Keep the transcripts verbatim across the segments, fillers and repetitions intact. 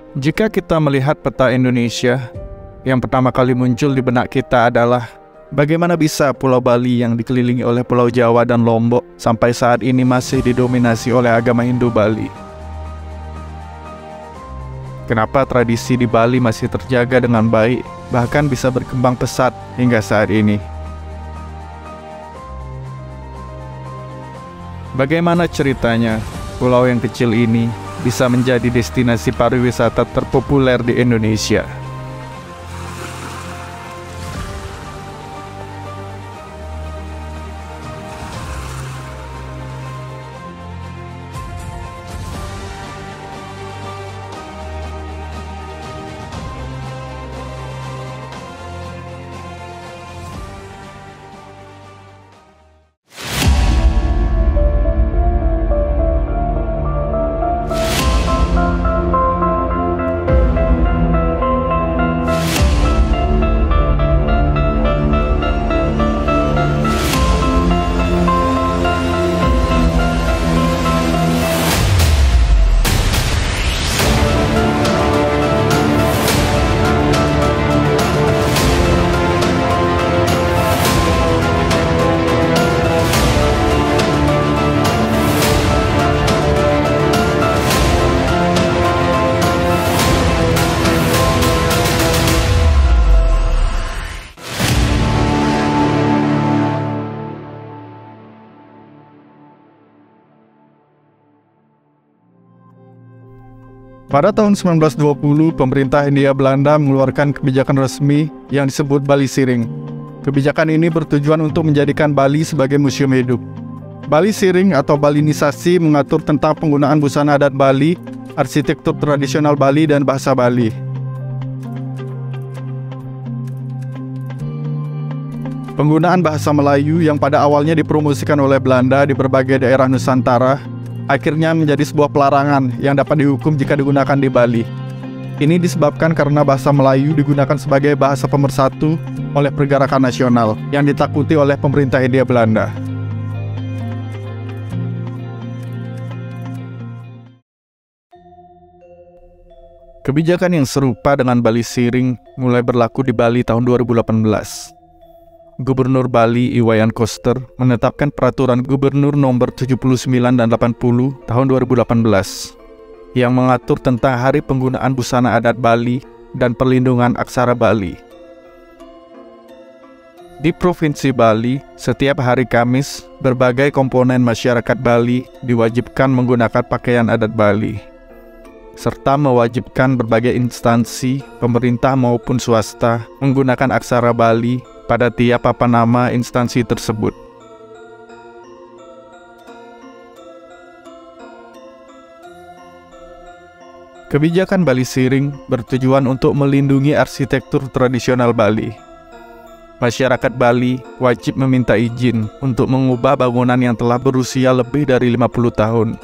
Jika kita melihat peta Indonesia, yang pertama kali muncul di benak kita adalah bagaimana bisa Pulau Bali yang dikelilingi oleh Pulau Jawa dan Lombok sampai saat ini masih didominasi oleh agama Hindu Bali. Kenapa tradisi di Bali masih terjaga dengan baik, bahkan bisa berkembang pesat hingga saat ini? Bagaimana ceritanya pulau yang kecil ini bisa menjadi destinasi pariwisata terpopuler di Indonesia? Pada tahun sembilan belas dua puluh, pemerintah Hindia Belanda mengeluarkan kebijakan resmi yang disebut Bali Siring. Kebijakan ini bertujuan untuk menjadikan Bali sebagai museum hidup. Bali Siring atau Balinisasi mengatur tentang penggunaan busana adat Bali, arsitektur tradisional Bali, dan bahasa Bali. Penggunaan bahasa Melayu yang pada awalnya dipromosikan oleh Belanda di berbagai daerah Nusantara akhirnya menjadi sebuah pelarangan yang dapat dihukum jika digunakan di Bali. Ini disebabkan karena bahasa Melayu digunakan sebagai bahasa pemersatu oleh pergerakan nasional yang ditakuti oleh pemerintah Hindia Belanda. Kebijakan yang serupa dengan Bali Siring mulai berlaku di Bali tahun dua ribu delapan belas. Gubernur Bali Iwayan Koster menetapkan peraturan Gubernur nomor tujuh puluh sembilan dan delapan puluh tahun dua ribu delapan belas yang mengatur tentang hari penggunaan busana adat Bali dan perlindungan aksara Bali. Di Provinsi Bali, setiap hari Kamis, berbagai komponen masyarakat Bali diwajibkan menggunakan pakaian adat Bali, serta mewajibkan berbagai instansi, pemerintah maupun swasta, menggunakan aksara Bali pada tiap papan nama instansi tersebut. Kebijakan Bali Siring bertujuan untuk melindungi arsitektur tradisional Bali. Masyarakat Bali wajib meminta izin untuk mengubah bangunan yang telah berusia lebih dari lima puluh tahun.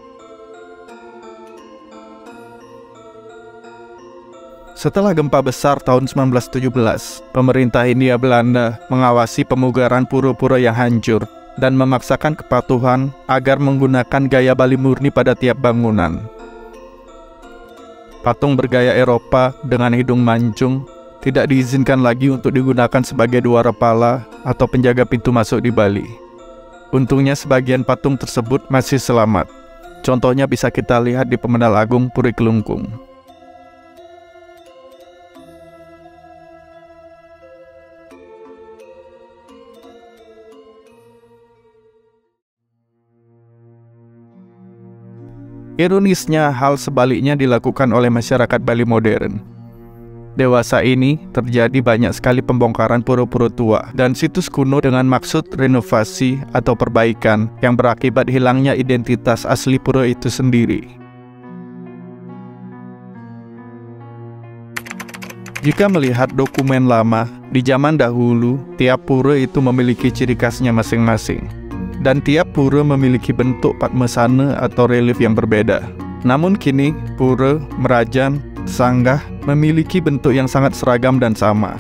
Setelah gempa besar tahun sembilan belas tujuh belas, pemerintah Hindia Belanda mengawasi pemugaran pura-pura yang hancur dan memaksakan kepatuhan agar menggunakan gaya Bali murni pada tiap bangunan. Patung bergaya Eropa dengan hidung mancung tidak diizinkan lagi untuk digunakan sebagai dua kepala atau penjaga pintu masuk di Bali. Untungnya sebagian patung tersebut masih selamat. Contohnya bisa kita lihat di Pemendal Agung Puri Kelungkung. Ironisnya, hal sebaliknya dilakukan oleh masyarakat Bali modern. Dewasa ini terjadi banyak sekali pembongkaran pura-pura tua dan situs kuno dengan maksud renovasi atau perbaikan yang berakibat hilangnya identitas asli pura itu sendiri. Jika melihat dokumen lama, di zaman dahulu, tiap pura itu memiliki ciri khasnya masing-masing. Dan tiap pura memiliki bentuk padmasana atau relief yang berbeda. Namun kini, pura, merajan, sanggah memiliki bentuk yang sangat seragam dan sama.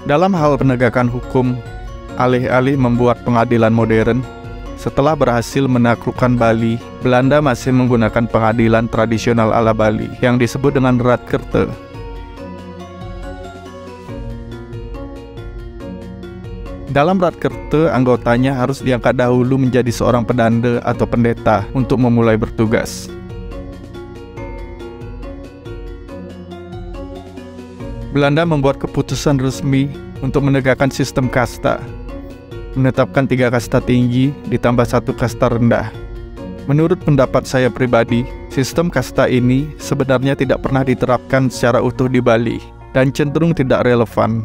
Dalam hal penegakan hukum, alih-alih membuat pengadilan modern, setelah berhasil menaklukkan Bali, Belanda masih menggunakan pengadilan tradisional ala Bali yang disebut dengan Raadkerte. Dalam Raadkerte, anggotanya harus diangkat dahulu menjadi seorang pedanda atau pendeta untuk memulai bertugas. Belanda membuat keputusan resmi untuk menegakkan sistem kasta, menetapkan tiga kasta tinggi ditambah satu kasta rendah. Menurut pendapat saya pribadi, sistem kasta ini sebenarnya tidak pernah diterapkan secara utuh di Bali dan cenderung tidak relevan.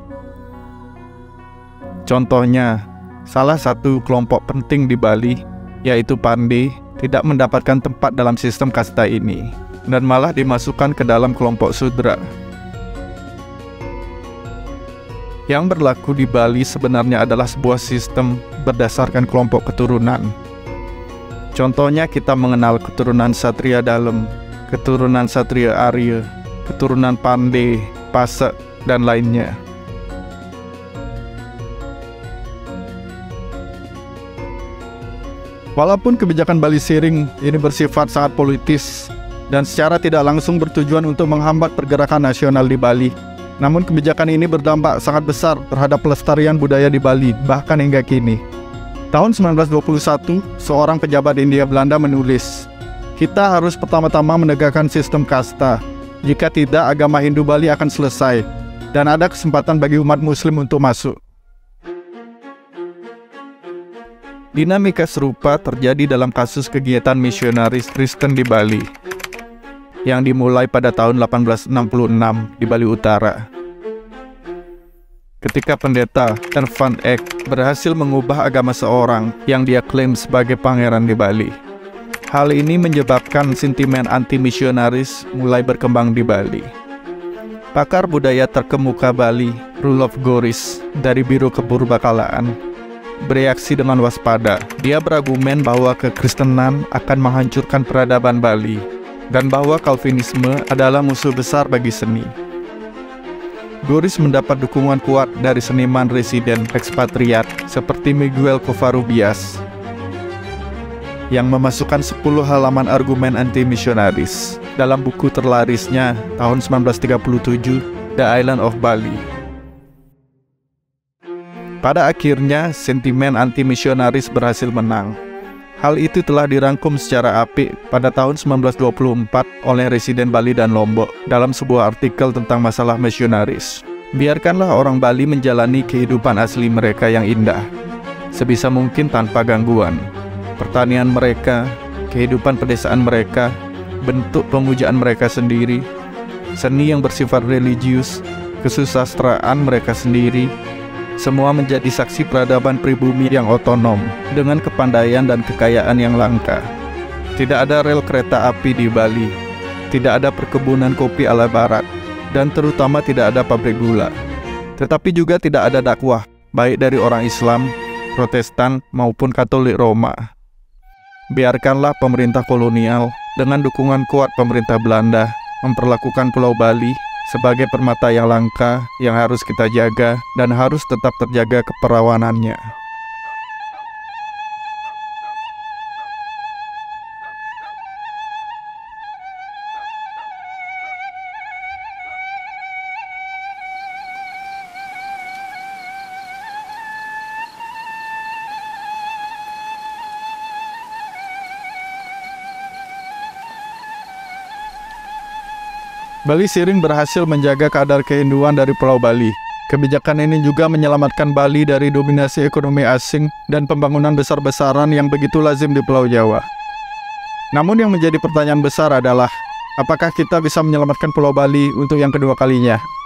Contohnya, salah satu kelompok penting di Bali, yaitu Pande, tidak mendapatkan tempat dalam sistem kasta ini, dan malah dimasukkan ke dalam kelompok Sudra. Yang berlaku di Bali sebenarnya adalah sebuah sistem berdasarkan kelompok keturunan. Contohnya kita mengenal keturunan Satria Dalem, keturunan Satria Arya, keturunan Pande, Pasek, dan lainnya. Walaupun kebijakan Bali Sirih ini bersifat sangat politis dan secara tidak langsung bertujuan untuk menghambat pergerakan nasional di Bali, namun kebijakan ini berdampak sangat besar terhadap pelestarian budaya di Bali, bahkan hingga kini. Tahun seribu sembilan ratus dua puluh satu, seorang pejabat Hindia Belanda menulis, "Kita harus pertama-tama menegakkan sistem kasta. Jika tidak, agama Hindu Bali akan selesai, dan ada kesempatan bagi umat Muslim untuk masuk." Dinamika serupa terjadi dalam kasus kegiatan misionaris Kristen di Bali, yang dimulai pada tahun delapan belas enam puluh enam di Bali Utara. Ketika pendeta Ernst van Eck berhasil mengubah agama seorang yang dia klaim sebagai pangeran di Bali. Hal ini menyebabkan sentimen anti-misionaris mulai berkembang di Bali. Pakar budaya terkemuka Bali, Rudolf Goris, dari Biro Kepurbakalaan, bereaksi dengan waspada. Dia berargumen bahwa kekristenan akan menghancurkan peradaban Bali dan bahwa Calvinisme adalah musuh besar bagi seni. Goris mendapat dukungan kuat dari seniman residen ekspatriat seperti Miguel Covarrubias yang memasukkan sepuluh halaman argumen anti-misionaris dalam buku terlarisnya tahun seribu sembilan ratus tiga puluh tujuh, The Island of Bali. Pada akhirnya, sentimen anti-misionaris berhasil menang. Hal itu telah dirangkum secara apik pada tahun seribu sembilan ratus dua puluh empat oleh residen Bali dan Lombok dalam sebuah artikel tentang masalah misionaris. Biarkanlah orang Bali menjalani kehidupan asli mereka yang indah, sebisa mungkin tanpa gangguan. Pertanian mereka, kehidupan pedesaan mereka, bentuk pemujaan mereka sendiri, seni yang bersifat religius, kesusastraan mereka sendiri, semua menjadi saksi peradaban pribumi yang otonom dengan kepandaian dan kekayaan yang langka. Tidak ada rel kereta api di Bali, tidak ada perkebunan kopi ala barat, dan terutama tidak ada pabrik gula. Tetapi juga tidak ada dakwah, baik dari orang Islam, Protestan, maupun Katolik Roma. Biarkanlah pemerintah kolonial dengan dukungan kuat pemerintah Belanda memperlakukan Pulau Bali sebagai permata yang langka yang harus kita jaga dan harus tetap terjaga keperawanannya. Bali Sirih berhasil menjaga kadar kehinduan dari Pulau Bali. Kebijakan ini juga menyelamatkan Bali dari dominasi ekonomi asing dan pembangunan besar-besaran yang begitu lazim di Pulau Jawa. Namun yang menjadi pertanyaan besar adalah, apakah kita bisa menyelamatkan Pulau Bali untuk yang kedua kalinya?